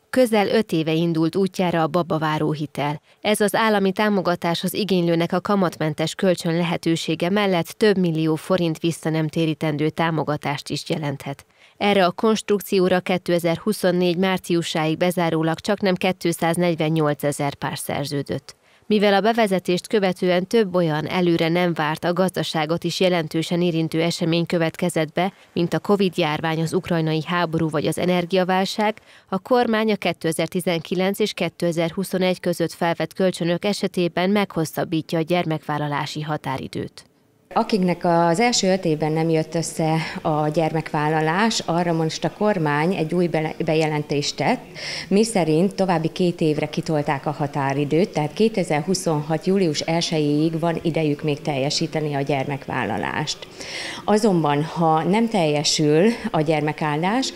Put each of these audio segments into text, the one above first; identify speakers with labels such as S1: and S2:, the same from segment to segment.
S1: Közel 5 éve indult útjára a babaváró hitel. Ez az állami támogatáshoz igénylőnek a kamatmentes kölcsön lehetősége mellett több millió forint vissza nem térítendő támogatást is jelenthet. Erre a konstrukcióra 2024 márciusáig bezárólag csaknem 248 000 pár szerződött. Mivel a bevezetést követően több olyan előre nem várt, a gazdaságot is jelentősen érintő esemény következett be, mint a Covid-járvány, az ukrajnai háború vagy az energiaválság, a kormány a 2019 és 2021 között felvett kölcsönök esetében meghosszabbítja a gyermekvállalási határidőt.
S2: Akiknek az első 5 évben nem jött össze a gyermekvállalás, arra most a kormány egy új bejelentést tett, miszerint további 2 évre kitolták a határidőt, tehát 2026. július 1-ig van idejük még teljesíteni a gyermekvállalást. Azonban, ha nem teljesül a gyermekáldás,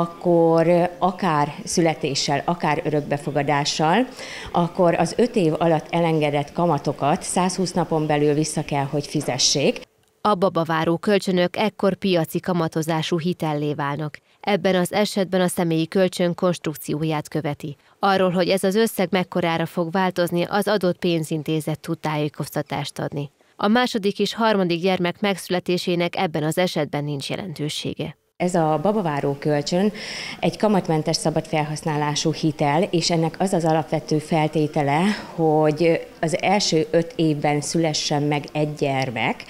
S2: akkor akár születéssel, akár örökbefogadással, akkor az 5 év alatt elengedett kamatokat 120 napon belül vissza kell, hogy fizessék.
S1: A babaváró kölcsönök ekkor piaci kamatozású hitellé válnak. Ebben az esetben a személyi kölcsön konstrukcióját követi. Arról, hogy ez az összeg mekkorára fog változni, az adott pénzintézet tud tájékoztatást adni. A második és harmadik gyermek megszületésének ebben az esetben nincs jelentősége.
S2: Ez a babaváró kölcsön egy kamatmentes szabad felhasználású hitel, és ennek az az alapvető feltétele, hogy az első 5 évben szülessen meg egy gyermek.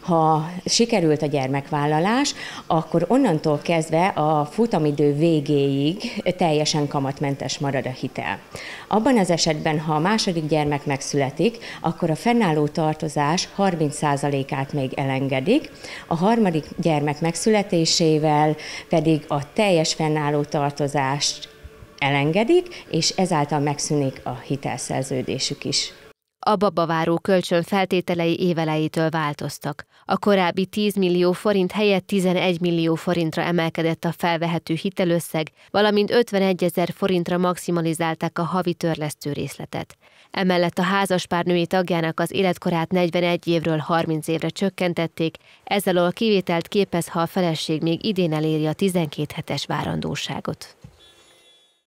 S2: Ha sikerült a gyermekvállalás, akkor onnantól kezdve a futamidő végéig teljesen kamatmentes marad a hitel. Abban az esetben, ha a második gyermek megszületik, akkor a fennálló tartozás 30%-át még elengedik, a harmadik gyermek megszületésével pedig a teljes fennálló tartozást elengedik, és ezáltal megszűnik a hitelszerződésük is.
S1: A babaváró kölcsön feltételei évelejétől változtak. A korábbi 10 millió forint helyett 11 millió forintra emelkedett a felvehető hitelösszeg, valamint 51 000 forintra maximalizálták a havi törlesztő részletet. Emellett a házaspár női tagjának az életkorát 41 évről 30 évre csökkentették, ezzel a kivételt képez, ha a feleség még idén eléri a 12 hetes várandóságot.